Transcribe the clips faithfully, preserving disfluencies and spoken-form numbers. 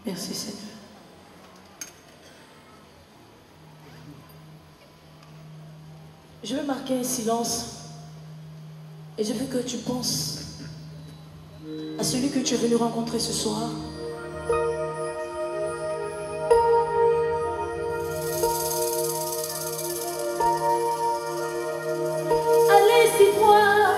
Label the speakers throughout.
Speaker 1: Merci Seigneur. Je vais marquer un silence et je veux que tu penses à celui que tu es venu rencontrer ce soir. Allez-y voir,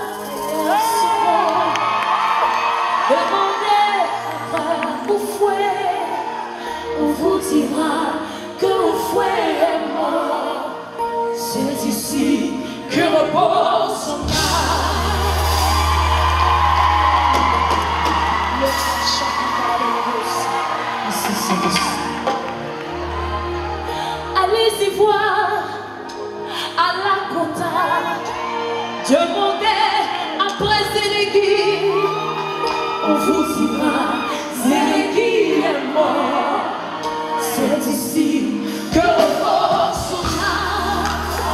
Speaker 1: demandez après au fouet, on vous dira que au fouet est mort. C'est ici que repose son âme. Allez-y voir à la Kota, demandez après Zéléguy, on vous dira Zéléguy est mort. C'est ici que repose son âme.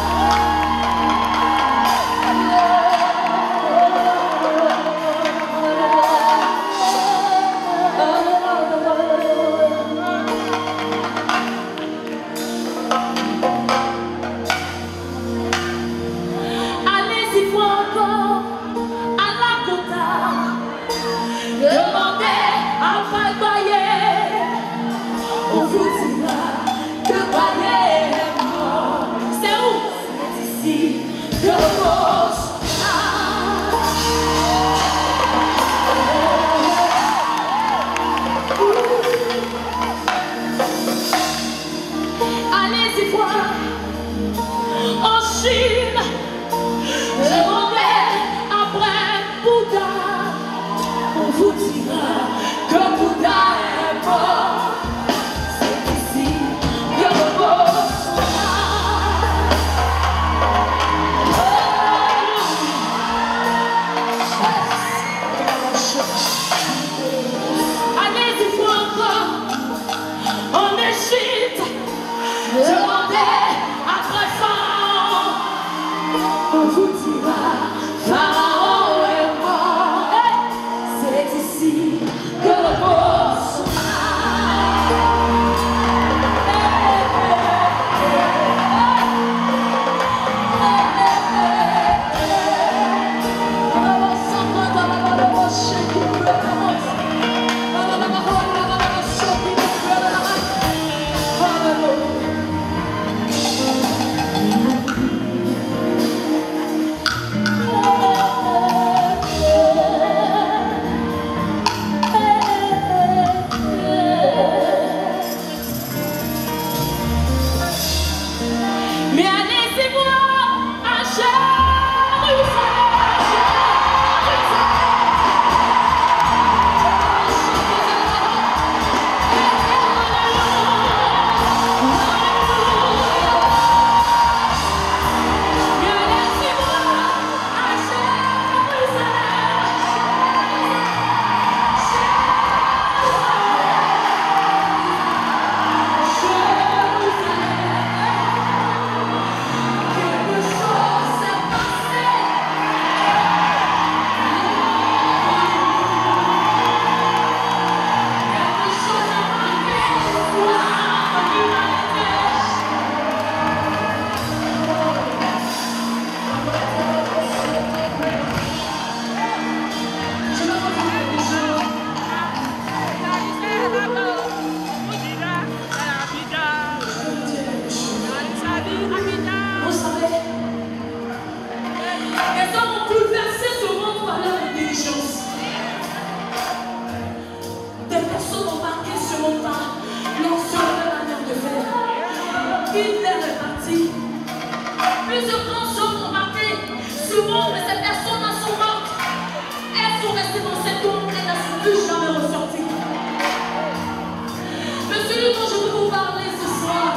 Speaker 1: Allez-y voir encore à la Kota, demandez après Bayer, on vous dira que Bayer est mort. C'est où? C'est ici que repose son âme. Allez-y voir en Chine, demandez après Bouddha, on vous dira que Bouddha est mort. C'est ici que repose son âme. Allez-y voir encore en Égypte, demandez après Pharaon, on vous dira Pharaon est mort. Hey! C'est ici que repose son âme. Mais allez-y voir à Vous savez, les hommes ont bouleversé ce monde par leur intelligence. Des personnes ont marqué ce monde par leur seule manière de faire. Hitler est parti. Plusieurs grands hommes ont marqué ce monde, mais ces personnes sont mortes. Elles sont restées dans cette ombre et ne sont plus jamais ressorties. Mais celui dont je veux vous parler ce soir,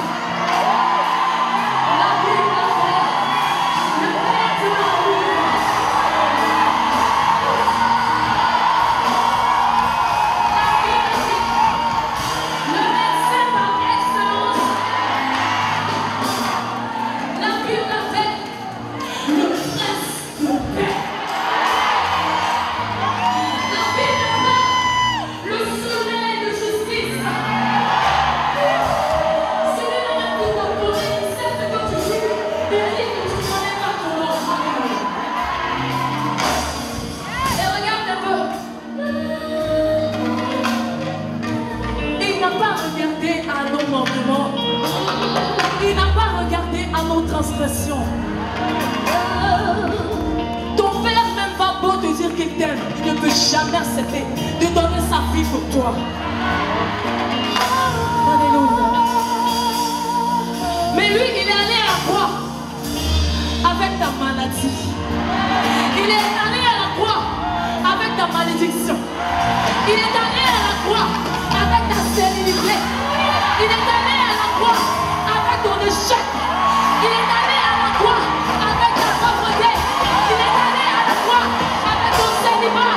Speaker 1: la Bible a fait, le Père de l'amour. La Bible dit, le médecin par excellence. La Bible a fait, le prince de paix. nos transgressions. Ton Père même pas beau te dire qu'il t'aime. Il ne peut jamais accepter de donner sa vie pour toi. Alléluia. Mais lui, il est allé à la croix avec ta maladie. Il est allé à la croix avec ta malédiction. Il est allé à la croix avec ta stérilité. Il est allé à la croix avec ton échec. Il est allé à la croix avec ta pauvreté. Il est allé à la croix avec ton célibat.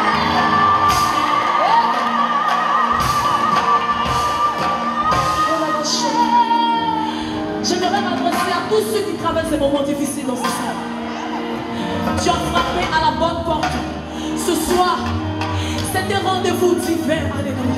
Speaker 1: J'aimerais m'adresser à tous ceux qui traversent des moments difficiles dans ce salle. Tu as frappé à la bonne porte. Ce soir, c'est un rendez-vous divin. Alléluia.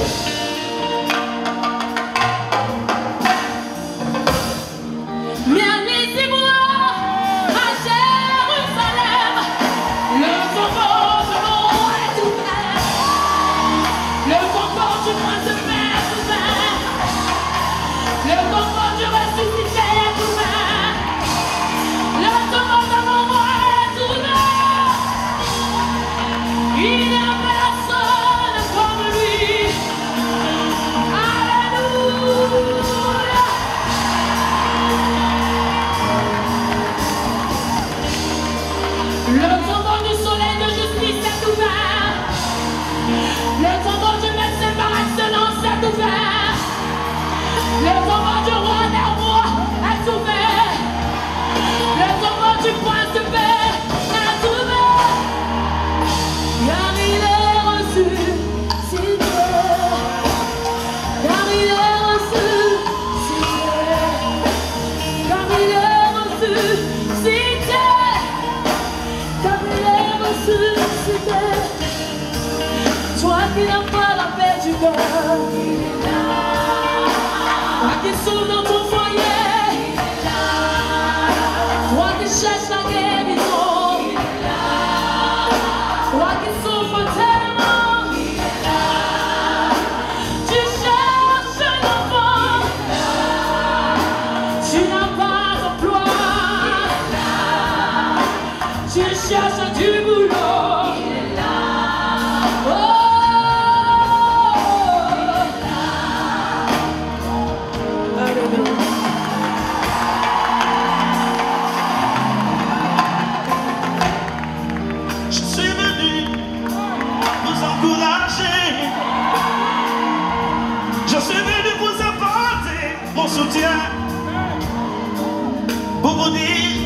Speaker 2: Pour vous dire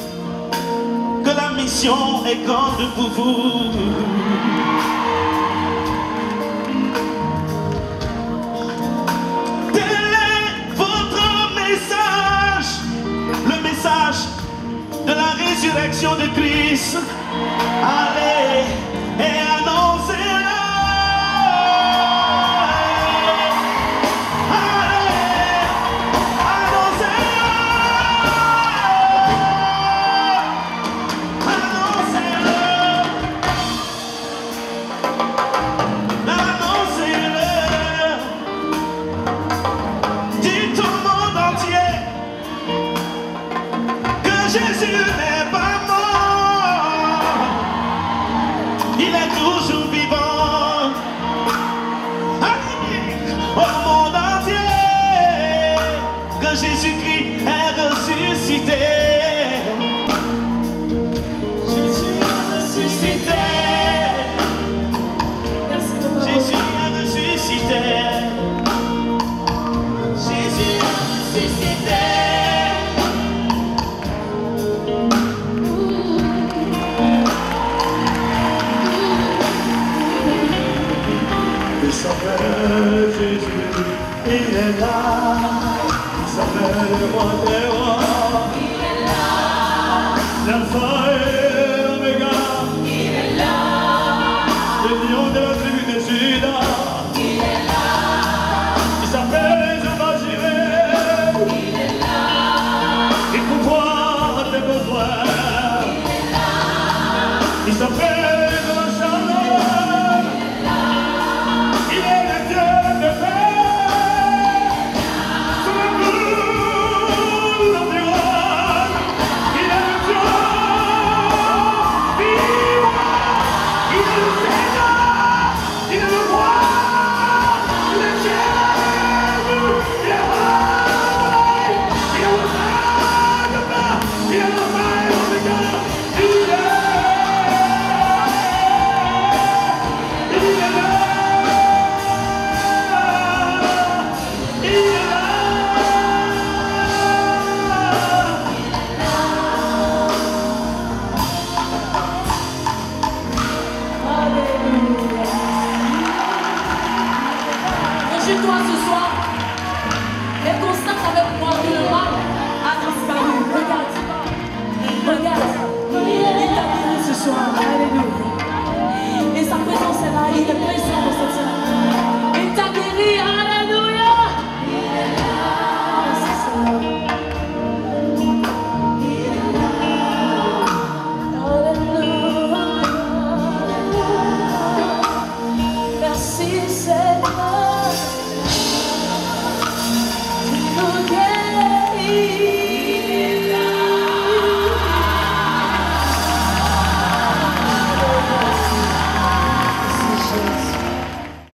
Speaker 2: que la mission est grande pour vous. Tel est votre message, le message de la résurrection de Christ. Allez et annoncez-le. Jésus n'est pas mort, il est toujours vivant. Au monde entier, que Jésus-Christ est ressuscité. Jésus est ressuscité. Jésus est ressuscité. Jésus est ressuscité.
Speaker 3: Jésus, il est là, il s'appelle le roi des rois, il est là, l'alpha et l'oméga, il est là, le lion de la tribu de Juda, il est là, il s'appelle Jéhovah Jireh, il est là, il pourvoit tes besoins, il est là, il s'appelle Dieu de paix, sur le bout de l'environ.
Speaker 1: Imagine-toi ce soir et constate avec moi que le mal a disparu. Regarde, regarde, il t'a guéri ce soir. Alléluia. Et sa présence est là, il est présent dans cette salle.